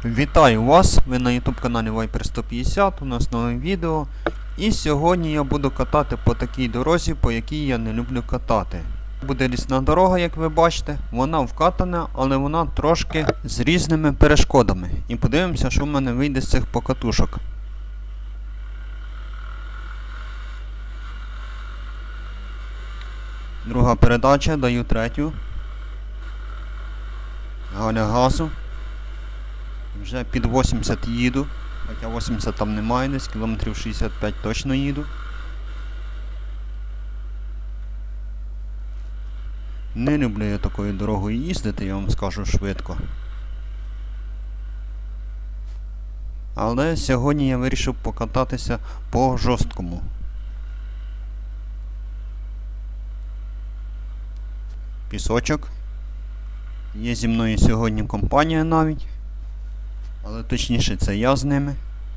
Вітаю вас! Ви на YouTube каналі Viper 150, у нас нове відео. І сьогодні я буду катати по такій дорозі, по якій я не люблю катати. Буде лісна дорога, як ви бачите, вона вкатана, але вона трошки з різними перешкодами. І подивимося, що в мене вийде з цих покатушок. Друга передача, даю третю. Галя газу. Вже під 80 їду, хоча 80 там немає, десь кілометрів 65 точно їду. Не люблю я такою дорогою їздити, я вам скажу швидко. Але сьогодні я вирішив покататися по жорсткому. Пісочок. Є зі мною сьогодні компанія навіть. Але точніше це я з ними.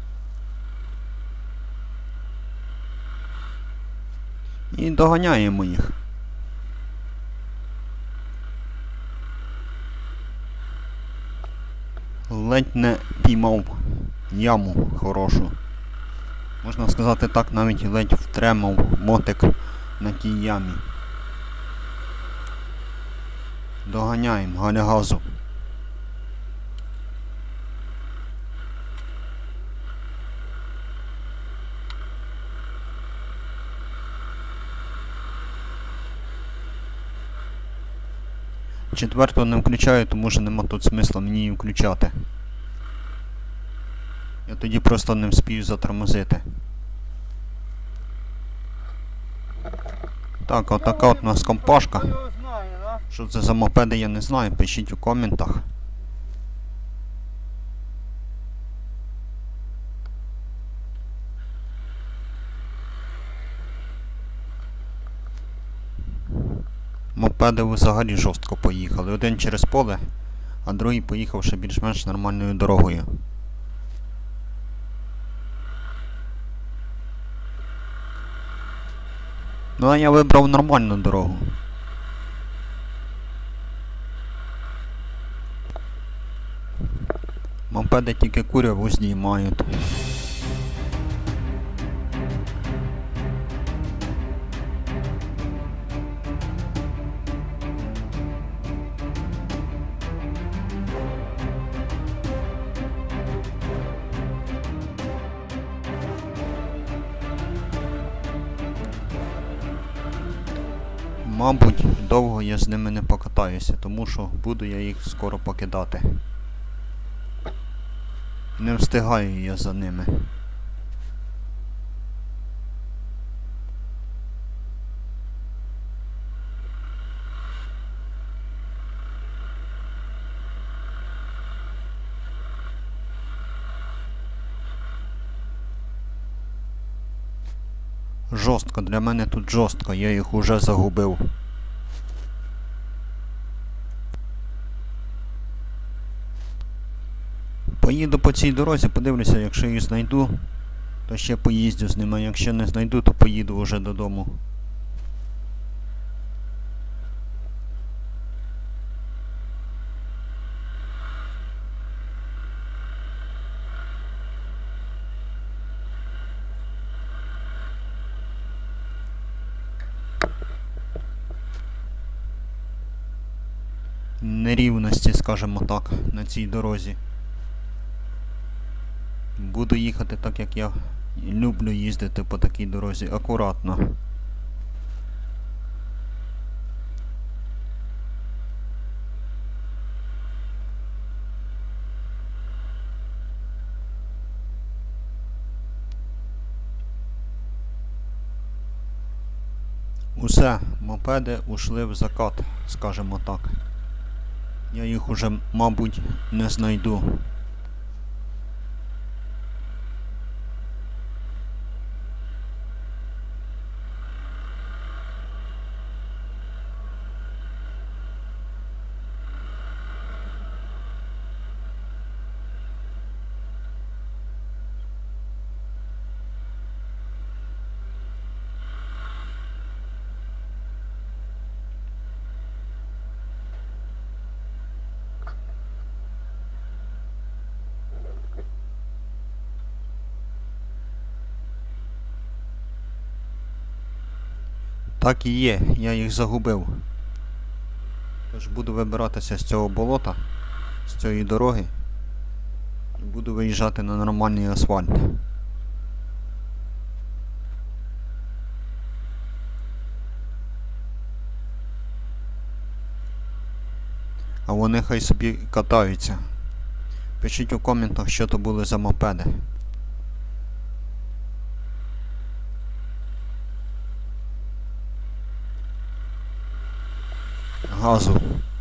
І доганяємо їх. Ледь не піймав яму хорошу. Можна сказати так, навіть ледь втримав мотик на тій ямі. Доганяємо, Галя газу. Четверту не включаю, тому що нема тут смисла мені її включати. Я тоді просто не вспію затормозити. Так, отака от у нас компашка. Що це за мопеди, я не знаю, пишіть у коментах. Мопеди взагалі жорстко поїхали. Один через поле, а другий поїхав ще більш-менш нормальною дорогою. Ну а я вибрав нормальну дорогу. Мопеди тільки куряву знімають. Мабуть, довго я з ними не покатаюся, тому що буду я їх скоро покидати. Не встигаю я за ними. Жорстко, для мене тут жорстко, я їх уже загубив. Поїду по цій дорозі, подивлюся, якщо її знайду, то ще поїздю з ними, а якщо не знайду, то поїду вже додому. Нерівності, скажімо так, на цій дорозі. Буду їхати так, як я люблю їздити по такій дорозі, акуратно. Усе, мопеди ушли в закат, скажімо так. Я їх уже, мабуть, не знайду. Так і є, я їх загубив. Тож буду вибиратися з цього болота, з цієї дороги. І буду виїжджати на нормальний асфальт. А вони хай собі катаються. Пишіть у коментах, що то були за мопеди. Газу.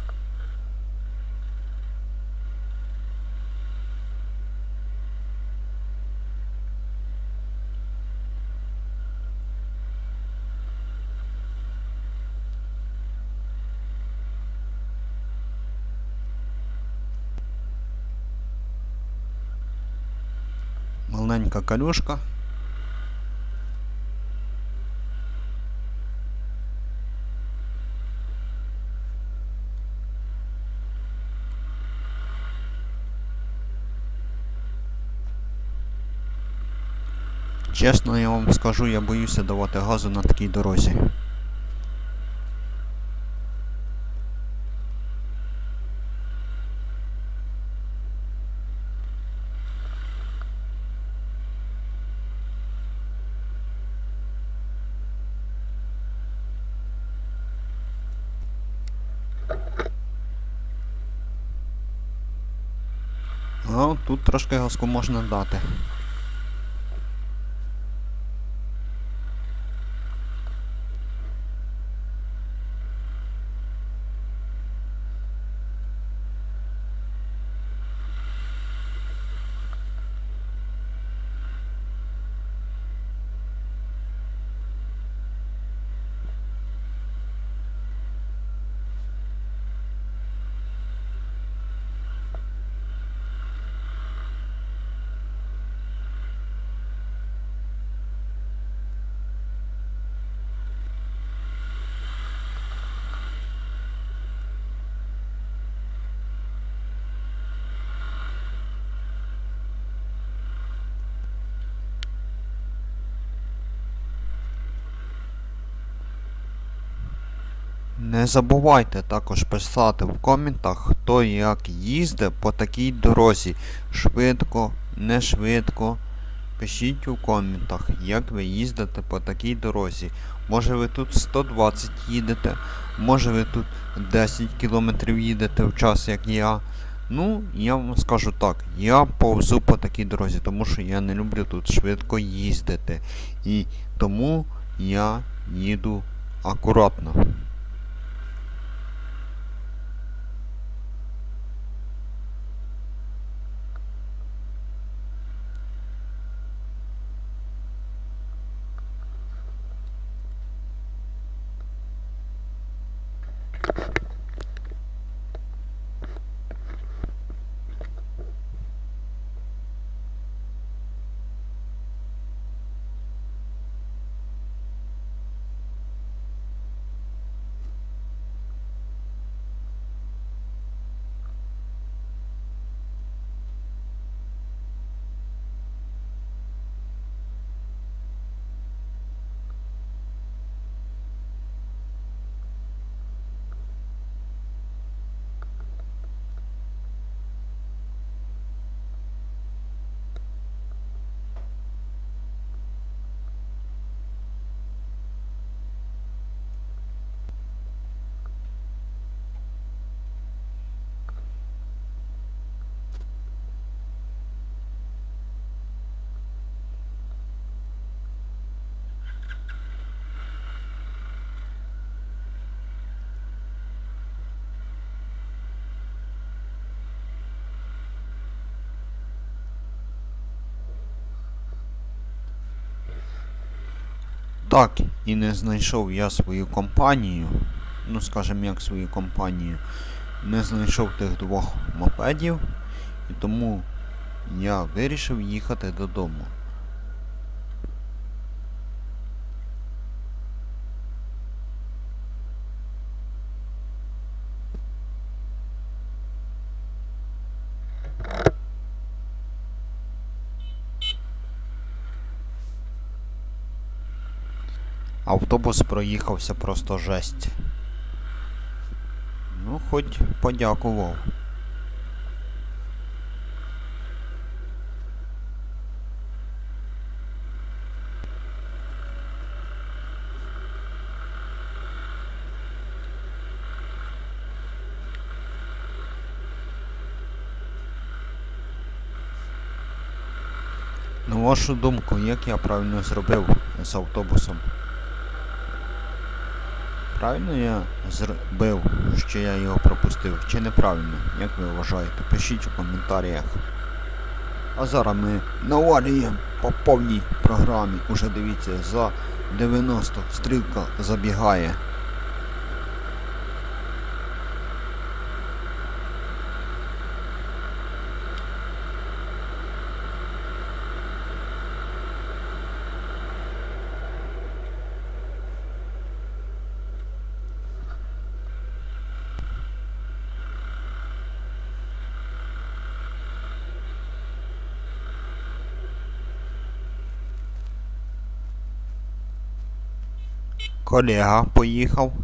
Маленька калюшка. Чесно, я вам скажу, я боюся давати газу на такій дорозі. А тут трошки газку можна дати. Не забувайте також писати в коментах, хто як їздить по такій дорозі. Швидко, не швидко. Пишіть у коментах, як ви їздите по такій дорозі. Може ви тут 120 їдете, може ви тут 10 км їдете в час, як я. Ну, я вам скажу так, я повзу по такій дорозі, тому що я не люблю тут швидко їздити. І тому я їду акуратно. Так, і не знайшов я свою компанію, ну скажімо як свою компанію, не знайшов тих двох мопедів, і тому я вирішив їхати додому. Автобус проїхався просто жесть. Ну, хоч подякував. На вашу думку, як я правильно зробив з автобусом? Правильно я зробив, що я його пропустив, чи неправильно? Як ви вважаєте? Пишіть у коментарях. А зараз ми навалюємо по повній програмі. Уже дивіться, за 90 стрілка забігає. Колега поїхав.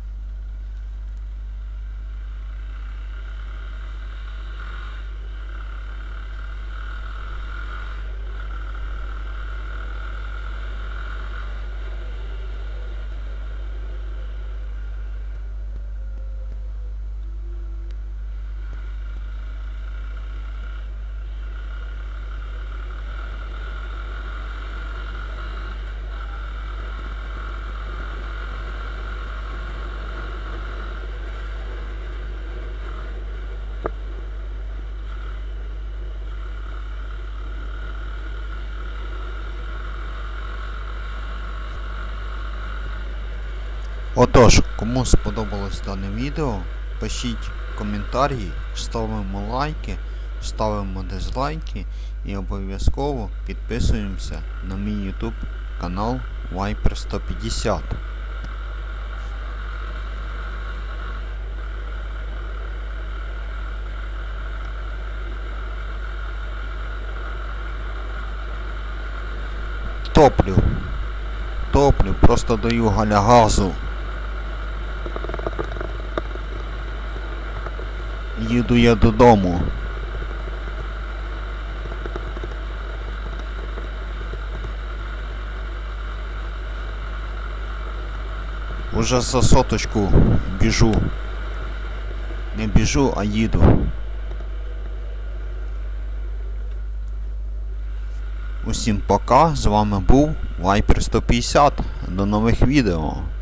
Отож, кому сподобалось дане відео, пишіть коментарі, ставимо лайки, ставимо дизлайки і обов'язково підписуємося на мій YouTube канал Viper 150. Топлю, просто даю галягазу. Їду я додому. Уже за соточку біжу. Не біжу, а їду. Усім пока, з вами був Viper 150. До нових відео.